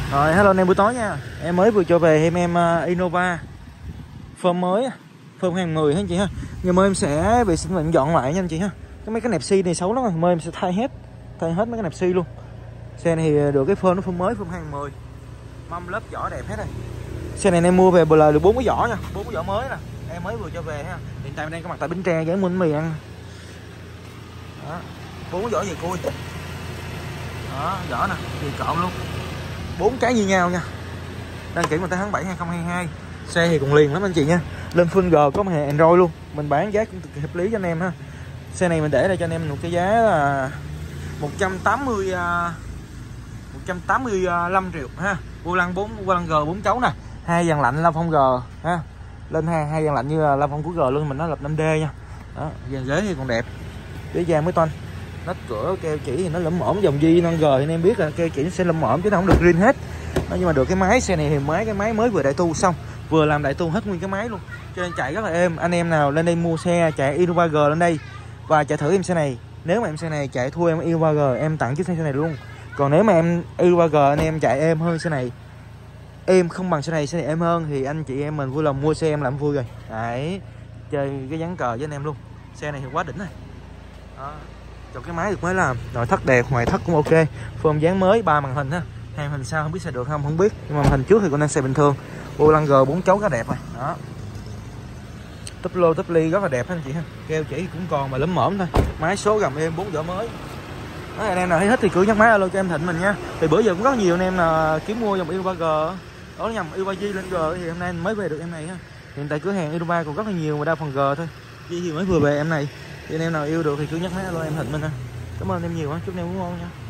Rồi hello anh em buổi tối nha. Em mới vừa cho về em Innova phơm mới, phơm 2010 ha anh chị ha. Nhưng mà em sẽ vệ sinh và dọn lại nha anh chị ha. Mấy cái nẹp xi này xấu lắm rồi, mà em sẽ thay hết mấy cái nẹp xi luôn. Xe này thì được cái phơm nó phơm mới, phơm 2010. Mâm lớp vỏ đẹp hết rồi. Xe này em mua về bờ lời được 4 cái vỏ nha, 4 cái vỏ mới nè. Em mới vừa cho về ha. Hiện tại em đang có mặt tại Bến Tre để mua bánh mì ăn. Đó. 4 cái vỏ về cui. Đó, vỏ nè, thì trộn luôn. 4 cái như nhau nha. Đăng ký vào tới tháng 7 2022. Xe thì còn liền lắm anh chị nha. Lên Full G có hệ Android luôn. Mình bán giá cũng cực kỳ hợp lý cho anh em ha. Xe này mình để đây cho anh em một cái giá là 185 triệu ha. Vô lăng G 4 chấu nè. 2 dàn lạnh La Phong G ha. Lên hai dàn lạnh như là La Phong của G luôn, mình nó lập 5D nha. Đó, dàn ghế thì còn đẹp. Ghế da mới toanh. Nách cửa keo chỉ thì nó lẫm mõm, dòng Di non G thì anh em biết là keo chỉ nó sẽ lẫm mõm chứ nó không được riêng hết. Đó, nhưng mà được cái máy xe này thì cái máy mới vừa đại tu xong, vừa làm đại tu hết nguyên cái máy luôn, cho nên chạy rất là êm. Anh em nào lên đây mua xe chạy Innova G lên đây và chạy thử em xe này, nếu mà em xe này chạy thua em Innova G em tặng chiếc xe này luôn. Còn nếu mà em Innova G anh em chạy êm hơn xe này, em không bằng xe này êm hơn thì anh chị em mình vui lòng mua xe em làm vui rồi. Đấy, chơi cái dán cờ với anh em luôn. Xe này thì quá đỉnh rồi. Đó. Chọn cái máy được mới làm, nội thất đẹp, ngoại thất cũng ok, phơm dán mới, 3 màn hình ha. Hai màn hình sau không biết xài được không biết, nhưng mà màn hình trước thì còn đang xài bình thường. Vô lăng G 4 chấu rất đẹp rồi. Đó. Túp lô túp ly rất là đẹp anh chị ha. Keo chỉ cũng còn mà lấm mõm thôi. Máy số gầm êm, 4 vỏ mới. Đó, anh em nào thấy thích thì cứ nhắc máy alo cho em Thịnh mình nha. Thì bữa giờ cũng rất nhiều anh em là kiếm mua dòng Innova G, đó nhầm Innova G lên G thì hôm nay mới về được em này ha. Hiện tại cửa hàng Innova còn rất là nhiều mà đa phần G thôi. G thì mới vừa về em này. Thì anh em nào yêu được thì cứ nhắc máy alo em Thịnh mình ha. Cảm ơn em nhiều ha, chúc anh em ngủ ngon nha.